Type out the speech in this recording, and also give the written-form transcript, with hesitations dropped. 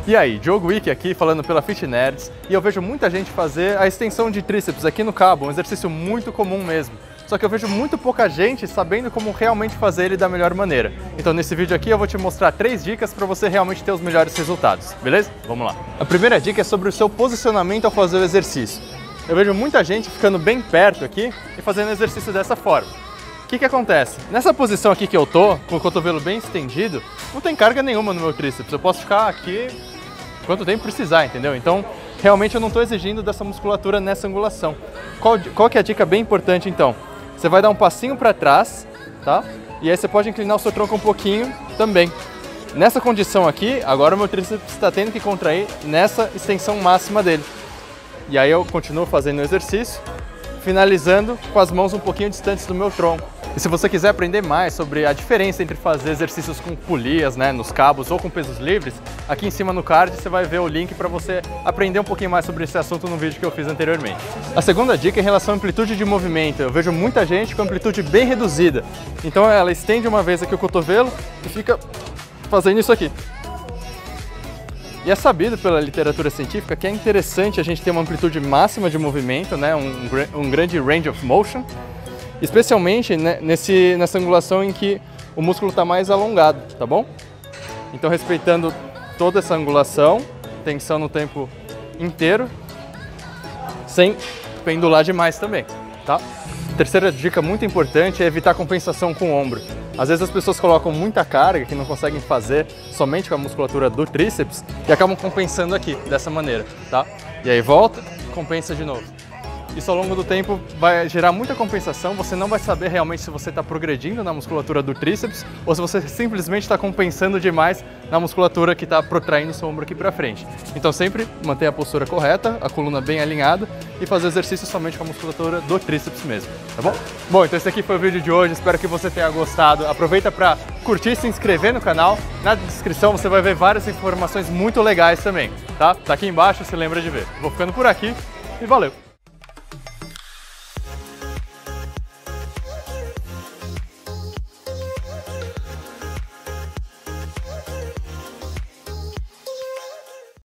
E aí, Diogo Wiki aqui, falando pela Fit Nerds, e eu vejo muita gente fazer a extensão de tríceps aqui no cabo, um exercício muito comum mesmo. Só que eu vejo muito pouca gente sabendo como realmente fazer ele da melhor maneira. Então nesse vídeo aqui eu vou te mostrar 3 dicas para você realmente ter os melhores resultados, beleza? Vamos lá! A primeira dica é sobre o seu posicionamento ao fazer o exercício. Eu vejo muita gente ficando bem perto aqui e fazendo exercício dessa forma. O que acontece? Nessa posição aqui que eu tô, com o cotovelo bem estendido, não tem carga nenhuma no meu tríceps. Eu posso ficar aqui quanto tempo precisar, entendeu? Então, realmente eu não estou exigindo dessa musculatura nessa angulação. Qual que é a dica bem importante então? Você vai dar um passinho para trás, tá? E aí você pode inclinar o seu tronco um pouquinho também. Nessa condição aqui, agora o meu tríceps está tendo que contrair nessa extensão máxima dele. E aí eu continuo fazendo o exercício, finalizando com as mãos um pouquinho distantes do meu tronco. E se você quiser aprender mais sobre a diferença entre fazer exercícios com polias, né, nos cabos ou com pesos livres, aqui em cima no card você vai ver o link para você aprender um pouquinho mais sobre esse assunto no vídeo que eu fiz anteriormente. A segunda dica é em relação à amplitude de movimento. Eu vejo muita gente com amplitude bem reduzida. Então ela estende uma vez aqui o cotovelo e fica fazendo isso aqui. E é sabido pela literatura científica que é interessante a gente ter uma amplitude máxima de movimento, né, um grande range of motion, especialmente nessa angulação em que o músculo está mais alongado, tá bom? Então respeitando toda essa angulação, tensão no tempo inteiro, sem pendular demais também, tá? Terceira dica muito importante é evitar compensação com o ombro. Às vezes as pessoas colocam muita carga que não conseguem fazer somente com a musculatura do tríceps e acabam compensando aqui, dessa maneira, tá? E aí volta, compensa de novo. Isso ao longo do tempo vai gerar muita compensação, você não vai saber realmente se você está progredindo na musculatura do tríceps ou se você simplesmente está compensando demais na musculatura que está protraindo o seu ombro aqui para frente. Então sempre manter a postura correta, a coluna bem alinhada e fazer exercício somente com a musculatura do tríceps mesmo, tá bom? Bom, então esse aqui foi o vídeo de hoje, espero que você tenha gostado. Aproveita para curtir e se inscrever no canal. Na descrição você vai ver várias informações muito legais também, tá? Tá aqui embaixo, se lembra de ver. Vou ficando por aqui e valeu!